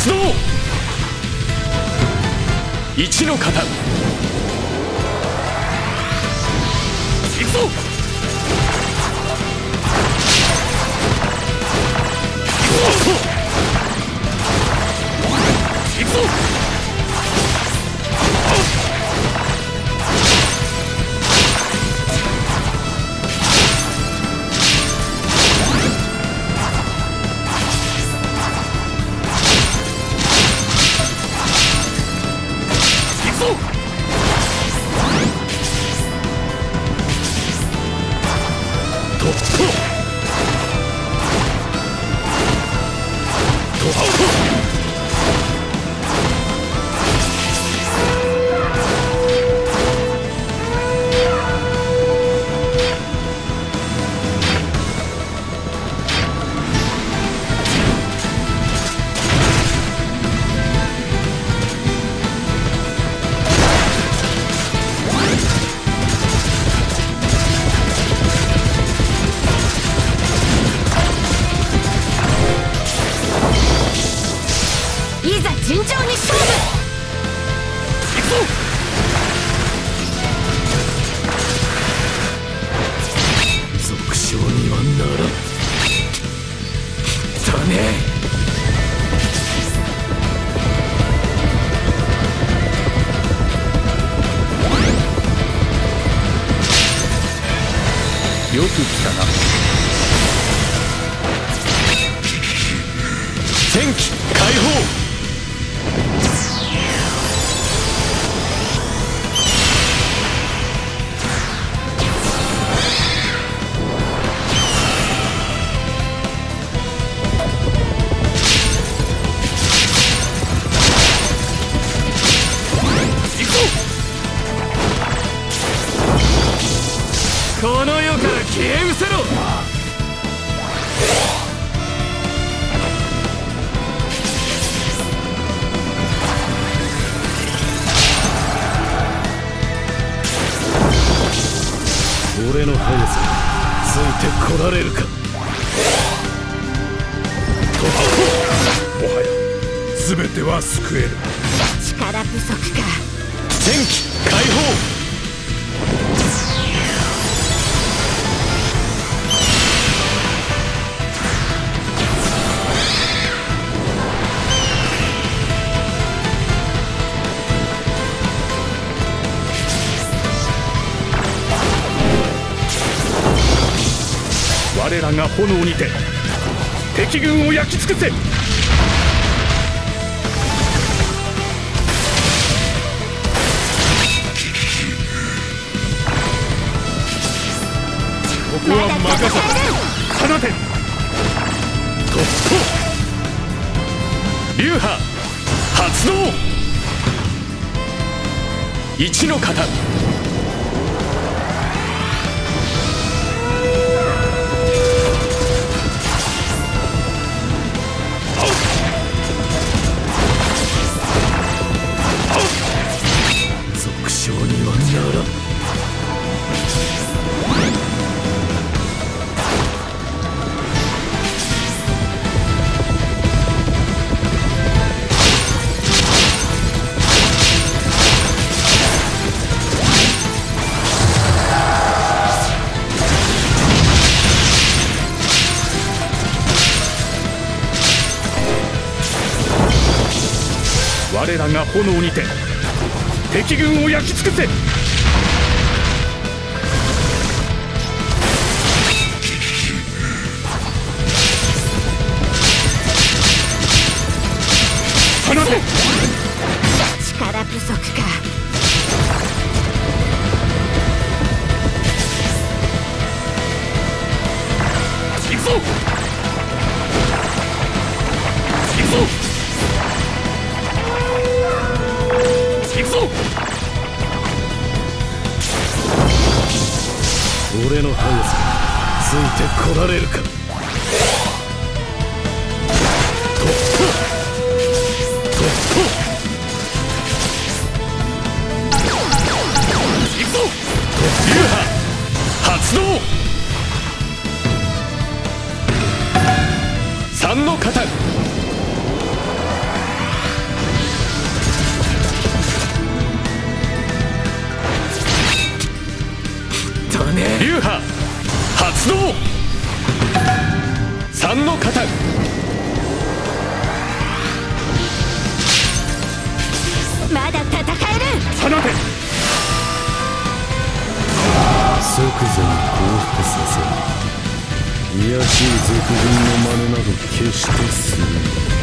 発動。一の型。行くぞ。行くぞ。 順調に勝負。 行くぞ。俗称にはならん。だね。よく来たな。天気解放。この世から消え失せろ。俺の速さついてこられるか。もはや全ては救える。 力不足か。 天気解放。我らが炎にて敵軍を焼き尽くせ。ここは任せた。放て。流派発動。一の型。俗称にはならん。我らが炎にて敵軍を焼き尽くせ。放て。 力不足か。 行くぞ。行くぞ。行くぞ。俺の速さついてこられるか。行くぞ。流派発動。三の型。 発動。三の型。 まだ戦える。 放て。 即座に降伏させる。卑しい賊人の真似など決してするな。